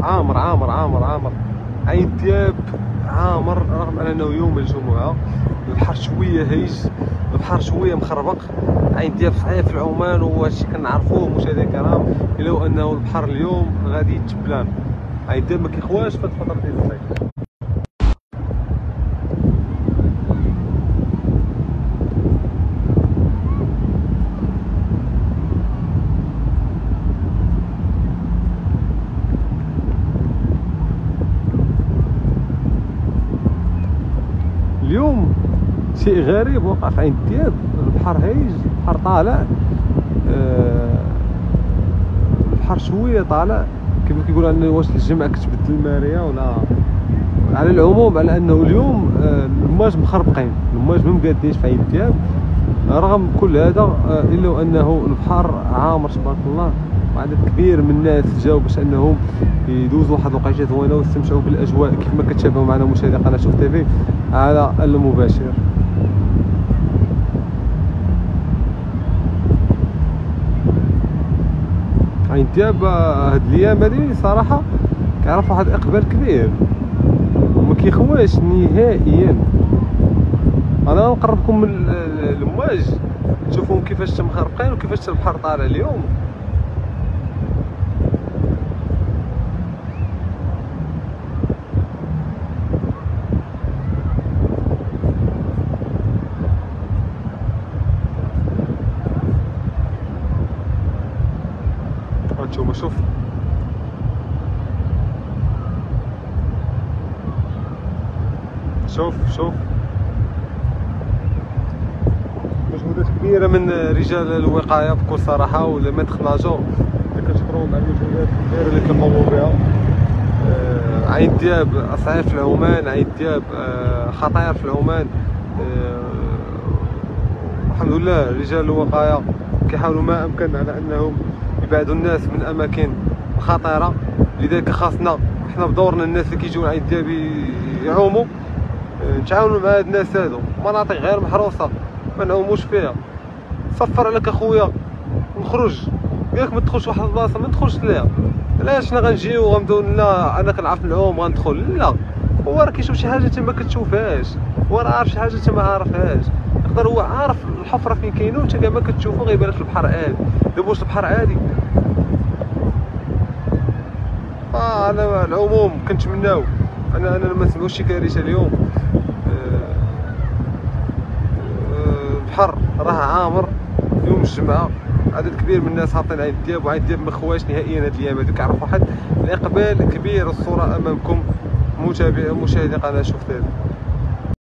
عامر عامر عامر عامر. عين دياب عامر رغم انه يوم الجمعه. البحر شويه هيج، البحر شويه مخربق. عين دياب صحيح في العمان وهادشي كنعرفوه مشاهدينا الكرام، الا انه البحر اليوم غادي يتبلان. عين دياب ما كيخواش في هاد الفتره ديال الصيف. اليوم شيء غريب وقع في عين دياب، البحر هايج، البحر طالع، البحر شويه طالع. كيف كيقولوا ان واش الجمعه كتبدل الماريه ولا. على العموم على انه اليوم المواج مخربقين، المواج ما مقادينش في عين دياب رغم كل هذا، الا انه البحر عامر تبارك الله. وعدد كبير من الناس جاوا باش انهم يدوزوا واحد الوقيته زوينه ويستمتعوا بالاجواء كيف ما كتشاهدوا معنا مشاهدي قناه شوف تيفي على المباشر. عين دياب هاد الايام هادي صراحه كيعرف واحد الاقبال كبير وما كيخواش نهائيا. انا نقربكم من الامواج تشوفوهم كيفاش مخربقين وكيفاش البحر طالع اليوم. هانتوما شوف شوف شوف مجهودات كبيره من رجال الوقايه بكل صراحه ولا ميتخ ناجور اللي كنشكروهم على المجهودات الكبيره اللي كيقوموا بها. عين دياب صحيح في العمان، عين دياب خطير في العمان. الحمد لله رجال الوقايه كيحاولوا ما امكن على انهم يبعدوا الناس من اماكن خطيره. لذلك خاصنا حنا بدورنا الناس اللي كيجيو عين دياب يعوموا نتعاونوا مع هاد الناس هادو. مناطق غير محروسه ما نعوموش فيها. صفر عليك اخويا نخرج، قالك ما تدخلش واحد البلاصه ما ندخلش ليها. علاش حنا غنجيو وغنبداو لا انا كنعرف نعوم غندخل؟ لا، هو راه كيشوف شي حاجه انت ما كتشوفهاش، هو راه عارف شي حاجه انت ما عارفهاش. يقدر هو عارف الحفره فين كاينه وانت كاع ما كتشوفو، غيبان لك البحر عادي. دابا واش البحر عادي؟ على العموم كنتمناو انا ما نسمعوش شي كارثه اليوم. البحر راه عامر يوم الجمعه، عدد كبير من الناس هابطين عين دياب، وعين دياب ما خواش نهائيا هاد الايام هادو. كيعرف واحد الاقبال كبير. الصوره امامكم مشاهدي قناه شوف تيفي.